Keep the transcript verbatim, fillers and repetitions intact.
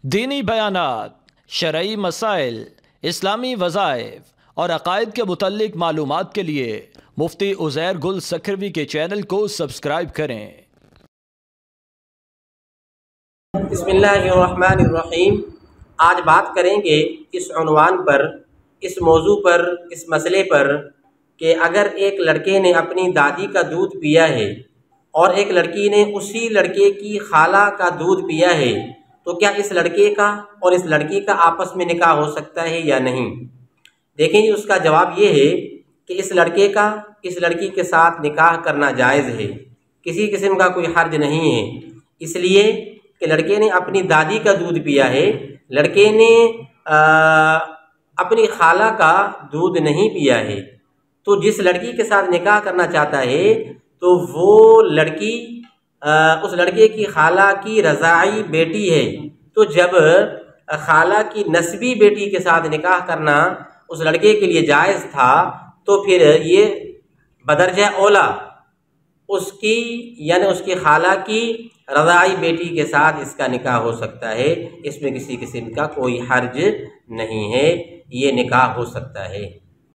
दीनी बयानात, शरई मसाइल, इस्लामी वज़ाइफ और अक़ायद के मुतल्लिक़ मालूमात के लिए मुफ्ती उज़ैर गुल सखरवी के चैनल को सब्सक्राइब करें। बिस्मिल्लाहिर्रहमानिर्रहीम। आज बात करेंगे इस उन्वान पर, इस मौजू पर, इस मसले पर कि अगर एक लड़के ने अपनी दादी का दूध पिया है और एक लड़की ने उसी लड़के की खाला का दूध पिया है, तो क्या इस लड़के का और इस लड़की का आपस में निकाह हो सकता है या नहीं। देखें जी, उसका जवाब ये है कि इस लड़के का इस लड़की के साथ निकाह करना जायज़ है, किसी किस्म का कोई हर्ज नहीं है। इसलिए कि लड़के ने अपनी दादी का दूध पिया है, लड़के ने आ, अपनी खाला का दूध नहीं पिया है। तो जिस लड़की के साथ निकाह करना चाहता है तो वो लड़की आ, उस लड़के की खाला की रज़ाई बेटी है। तो जब खाला की नस्बी बेटी के साथ निकाह करना उस लड़के के लिए जायज़ था, तो फिर ये बदरजा औला उसकी यानी उसकी खाला की रज़ाई बेटी के साथ इसका निकाह हो सकता है। इसमें किसी किस्म का कोई हर्ज नहीं है, ये निकाह हो सकता है।